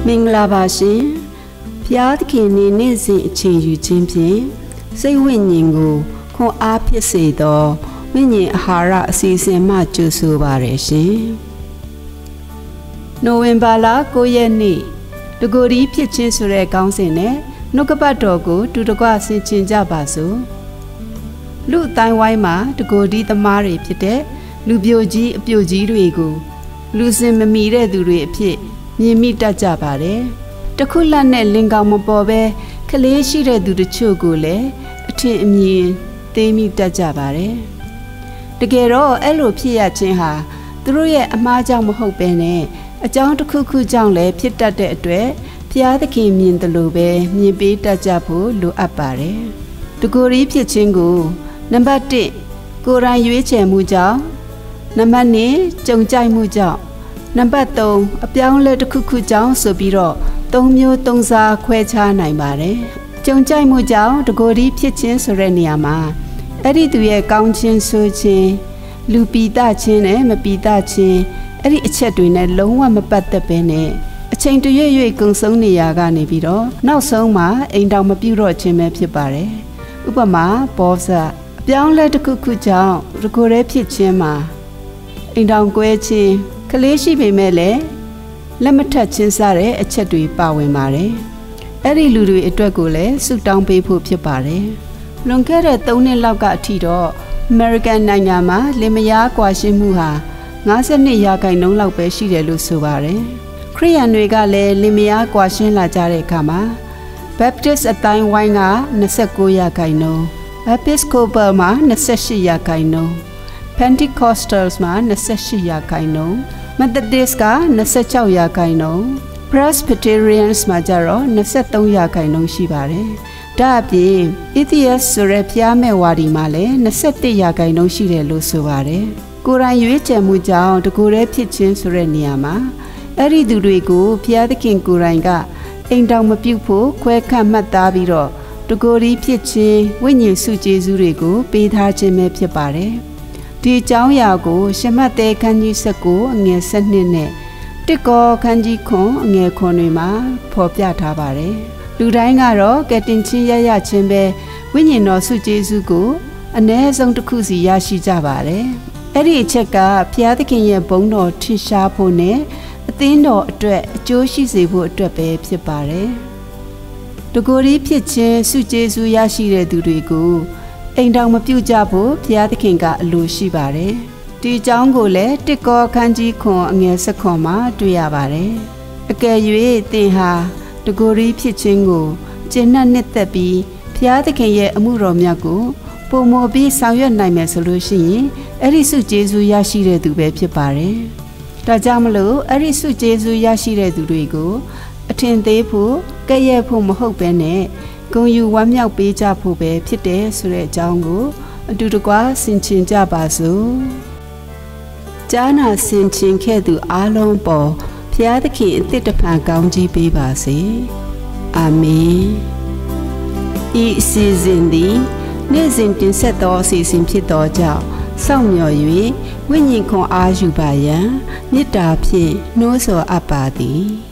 လာပါရှင်ဖျားသခင်နေ့စဉ်အချိန်ယူခြင်းဖြင့်စိတ်ဝိညာဉ်ကိုခွန်အားဖြစ်စေသောဝိညာဉ်အာဟာရအစီအစဉ်မှကြိုဆိုပါရရှင်နိုဝင်ဘာလ9ရက်နေ့တကိုယ်ဒီဖြစ်ခြင်းဆိုတဲ့ခေါင်းစဉ်နဲ့နှုတ်ကပတ်တော်ကိုတူတကွဆင်ခြင်ကြပါစို့လူအတိုင်းဝိုင်းမှာတကိုယ်ဒီသမားတွေဖြစ်တဲ့လူပြိုကြီးအပြိုကြီးတွေကိုလူစင်မမီတဲ့သူတွေအဖြစ်မြင်မိတတ်ကြပါတယ်တခုလက်နဲ့လင်ကောင်မပေါ်ပဲကလေးရှိတဲ့သူတချို့ကိုလည်းအထင်အမြင်သိမိတတ်ကြပါတယ်တကယ်တော့အဲ့လိုဖြစ်ရခြင်းဟာသူတို့ရဲ့အမှားကြောင့်မဟုတ်ဘဲနဲ့အကြောင်းတစ်ခုခုကြောင့်လည်းဖြစ်တတ်တဲ့အတွက်ဘုရားသခင်မြင်တယ်လို့ပဲမြင်ပေးတတ်ကြဖို့လိုအပ်ပါတယ်တကိုယ်ရီဖြစ်ခြင်းကိုနံပါတ်1ကိုယ်တိုင်ရွေးချယ်မှုကြောင့်နံပါတ်2ကြုံကြိုက်မှုကြောင့်နံပါတ်3အပြောင်းလဲတစ်ခုခုကြောင့်ဆိုပြီးတော့3မျိုး3စားခွဲခြားနိုင်ပါတယ်ကြုံကြိုက်မှုကြောင့်တကိုယ်ဒီဖြစ်ခြင်းဆိုတဲ့နေရာမှာအဲ့ဒီသူရဲ့ကောင်းခြင်းဆိုခြင်းလူပီတခြင်းနဲ့မပီတခြင်းအဲ့ဒီအချက်တွေနဲ့လုံးဝမပတ်သက်ဘဲနဲ့အချိန်တရွေ့ရွေ့ကုံဆုံးနေရာကနေပြီးတော့နောက်ဆုံးမှာအိမ်တောင်မပြုတ်တော့ခြင်းပဲဖြစ်ပါတယ်ဥပမာဘောဇအပြောင်းလဲတစ်ခုခုကြောင့်တကိုယ်ရဲဖြစ်ခြင်းမှာအိမ်တောင်ကွဲခြင်းကလေးရှိပေမဲ့လည်းလက်မထက်ချင်းစားတဲ့အချက်တွေပါဝင်ပါတယ်။အဲ့ဒီလူတွေအတွက်ကိုလည်းဆုတောင်းပေးဖို့ဖြစ်ပါတယ်။လွန်ခဲ့တဲ့3နှစ်လောက်ကအထိတော့ American နိုင်ငံမှာလင်မယားကွာရှင်းမှုဟာ52%လောက်ပဲရှိတယ်လို့ဆိုပါတယ်။ခရစ်ယာန်တွေကလည်းလင်မယားကွာရှင်းလာကြတဲ့အခါမှာ Baptist အတိုင်းဝိုင်းက29%, Episcopal မှာ28%, Pentecostals မှာ28%, Methodist က26%, Presbyterians မှာကျတော့23%ရှိပါတယ်။ဒါအပြင် Atheist ဆိုတဲ့ဖျားမဲ့ဝါဒီမှာလည်း21%ရှိတယ်လို့ဆိုပါတယ်။ကိုယ်တိုင်ရွေးချယ်မှုကြောင့်တကိုယ်တည်းဖြစ်ခြင်းဆိုတဲ့နေရာမှာအဲ့ဒီသူတွေကိုဖျားသခင်ကိုယ်တိုင်ကအိမ်တောင်မပြုတ်ဖို့ခွဲခန့်မှတ်သားပြီးတော့တကိုယ်တည်းဖြစ်ခြင်းဝိညာဉ်စုကျေးဇူးတွေကိုပေးထားခြင်းပဲဖြစ်ပါတယ်။ဒီအကြောင်းအရာကိုရှမတ်တဲခန်းကြီး19အငယ်7နဲ့တစ်ကောခန်းကြီး9အငယ်9တွေမှာဖော်ပြထားပါတယ်။လူတိုင်းကတော့ကယ်တင်ခြင်းရခြင်းပဲဝိညာဉ်တော်စုကျေးဇူးကိုအ ਨੇ ဆုံးတစ်ခုစီရရှိကြပါတယ်။အဲ့ဒီအချက်ကဘုရားသခင်ရဲ့ဘုန်းတော်ထင်ရှားဖို့နဲ့အသင်းတော်အတွက်အကျိုးရှိစေဖို့အတွက်ပဲဖြစ်ပါတယ်။တကိုယ်ဒီဖြစ်ခြင်းစုကျေးဇူးရရှိတဲ့သူတွေကိုအိမ်တောင်မပြုတ်ကြဖို့ဘုရားသခင်ကအလိုရှိပါတယ်။ဒီအကြောင်းကိုလည်းတစ်ကောခန်းကြီးခွန်အငယ်7မှာတွေ့ရပါတယ်။အကယ်၍သင်ဟာတကိုယ်ရီဖြစ်ခြင်းကိုကျင့်နှံ့နှစ်သက်ပြီးဘုရားသခင်ရဲ့အမှုတော်မြတ်ကိုပုံမော်ပြီးဆောင်ရွက်နိုင်မယ်ဆိုလို့ရှိရင်အဲ့ဒီစုကျေးဇူးရရှိတဲ့သူပဲဖြစ်ပါတယ်။ဒါကြောင့်မလို့အဲ့ဒီစုကျေးဇူးရရှိတဲ့သူတွေကိုအထင်သေးဖို့ကဲ့ရဲ့ဖို့မဟုတ်ဘဲနဲ့ဂုဏ်ယူဝမ်းမြောက်ပေးကြဖို့ပဲဖြစ်တယ်ဆိုတဲ့အကြောင်းကိုအတူတကွဆင်ခြင်ကြပါစို့။ကြားနာဆင်ခြင်ခဲ့သူအားလုံးပေါ်ဘုရားသခင်အသစ်တဖန်ကောင်းကြီးပေးပါစေ။အာမင်။ဤအစီအစဉ်သည်နေ့စဉ်တင်ဆက်သောအစီအစဉ်ဖြစ်သောကြောင့်စောင့်မျှော်၍ဝိညာဉ်ခွန်အားယူပါရန်မေတ္တာဖြင့်နှိုးဆော်အပ်ပါသည်။